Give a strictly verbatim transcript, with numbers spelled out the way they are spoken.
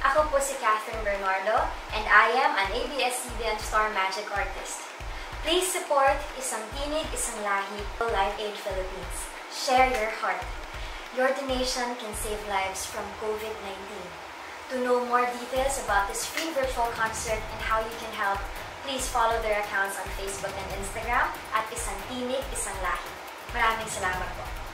Ako po si Kathryn Bernardo, and I am an A B S C B N Star Magic Artist. Please support Isang Tinig Isang Lahi, Live Aid Philippines. Share your heart. Your donation can save lives from COVID nineteen. To know more details about this free virtual concert and how you can help, please follow their accounts on Facebook and Instagram at Isang Tinig Isang Lahi. Maraming salamat po.